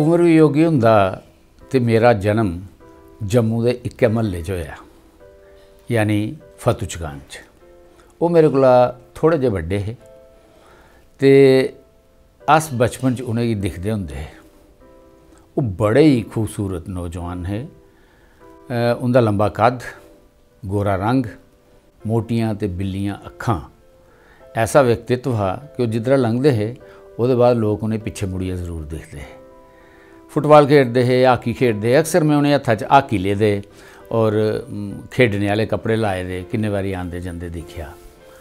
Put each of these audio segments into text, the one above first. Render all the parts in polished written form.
कुंवर वियोगी हुंदा ते मेरा जन्म जम्मू के इक्के महल्ले च होया, यानी फतू चगान च। वो मेरे कोला थोड़े जे बड्डे हे ते अस बचपन च उनेंगी दिखदे हुंदे हे। वो बड़े ही खूबसूरत नौजवान है। उनका लंबा कद, गोरा रंग, मोटियां ते बिल्लियां अखां। ऐसा व्यक्तित्व हा कि वह जिधरा लंघते हे उसके बाद लोग उन्हें पिछे मुड़िए जरूर देखते हे। फुटबॉल खेडते हे, हाकी खेडते। अक्सर मैं उन्हें हत्था च हाकी लेदे और खेडने वाले कपड़े लाए दे किन्ने बारी आंदे जंदे दिखिया।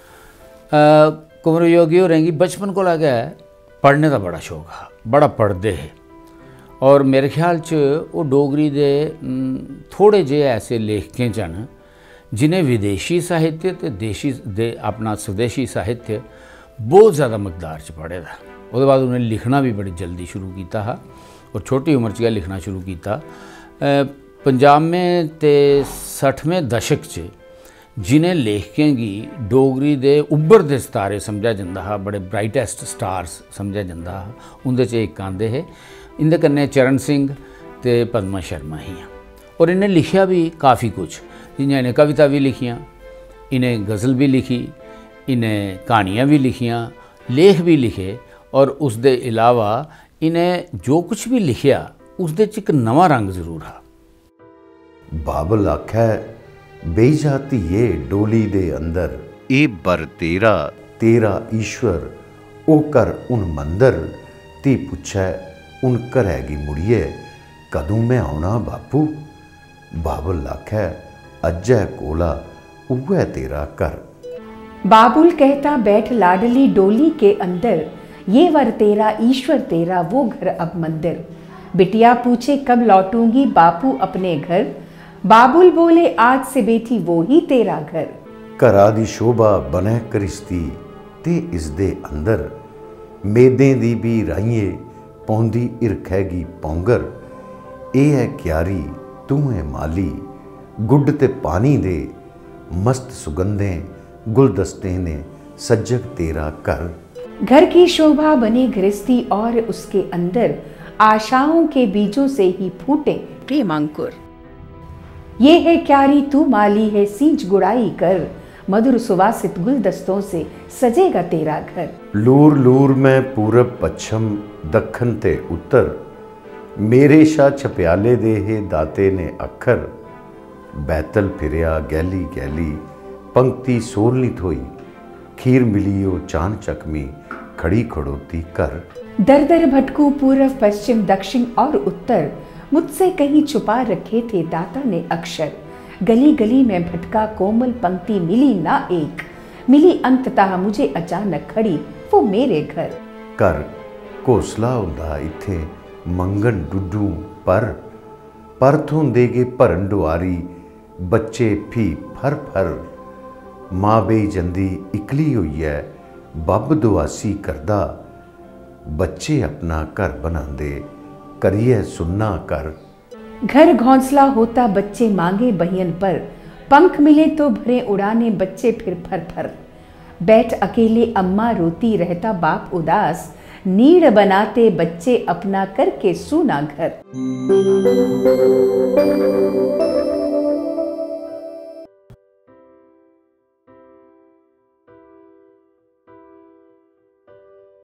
कुंवर वियोगी होरें गी बचपन कोला गै पढ़ने का बड़ा शौक हा, बड़ा पढ़ते हे। और मेरे ख्याल च वो डोगरी दे थोड़े जे ऐसे लेखकें च न जिन्हें विदेशी साहित्य ते देशी दे अपना स्वदेशी साहित्य बहुत ज़्यादा मकदार च पढ़े दा। उसके बाद उन्हें लिखना भी बड़ी जल्दी शुरू किया हा और छोटी उम्र च गै लिखना शुरू किया। 50वें ते 60वें दशक च जिन्हें लेखकें गी डोगरी दे उभरदे सितारे समझा जाता हा, बड़े ब्राइटेस्ट स्टार्स समझा जाता हा, उंदे च इक आंदे हे। इंदे कन्नै चरण सिंह ते पद्मा शर्मा ही। और इन्हें लिखिया भी काफ़ी कुछ, जियां इन्हें कविता भी लिखियाँ, इन्हें गज़ल भी लिखी, इन्हें कहानियाँ भी लिखियाँ, लेख भी लिखे। और उस दे इलावा इन्हें जो कुछ भी लिखिया उसदे च एक नवा रंग जरूर हा। बाबल आखै बेई जाती ये डोली दे अंदर, ए बर तेरा तेरा ईश्वर ओ कर उन मंदर, ती पुछै उन घरैगी मुड़िए कदूं मैं आना बापू। बाबल आखै अज्जै कोला उवै तेरा घर। बाबुल कहता बैठ लाडली डोली के अंदर, ये वर तेरा ईश्वर तेरा वो घर अब मंदिर। बिटिया पूछे कब लौटूंगी बापू अपने घर, बाबुल बोले आज से बेटी वो ही तेरा घर। घरा दी शोभा बनै करिश्ती ते इसदे अंदर, मेदें दी भी राइए पौंदी हिरखैगी पौंगर। ए है क्यारी तू है माली, गुड ते पानी दे मस्त सुगंधें गुलदस्ते ने सज्जग तेरा घर। घर की शोभा बने गृहस्थी और उसके अंदर आशाओं के बीजों से ही फूटे प्रेम अंकुर। ये है क्यारी तू माली है सींच गुड़ाई कर, मधुर सुवासित गुलदस्तों से सजेगा तेरा घर। लूर लूर में पूरब पश्चिम दखन ते उत्तर, मेरे शाह छप्याले दे हे दाते ने अखर। बैतल फिरिया गैली गैली पंक्ति सोलनी थोई, खीर मिलियो चांद चकमी खड़ी खड़ोती कर। दर दर भटकू पूर्व पश्चिम दक्षिण और उत्तर, मुझसे कहीं छुपा रखे थे दाता ने अक्षर। गली गली में भटका कोमल पंक्ति मिली ना एक, मिली अंततः मुझे अचानक खड़ी वो मेरे घर। कर घोसला हुंदा इत्थे मंगन डुडू पर थोंदे गे भरन डुआरी, बच्चे फी फर फर। मां बेई जंदी इकली हुई है बब दुआसी करदा, बच्चे अपना घर बनांदे करिए सुन्ना कर। घर घोंसला होता बच्चे मांगे बहियन पर, पंख मिले तो भरे उड़ाने बच्चे फिर फर फर। बैठ अकेले अम्मा रोती रहता बाप उदास, नीड़ बनाते बच्चे अपना करके सूना घर।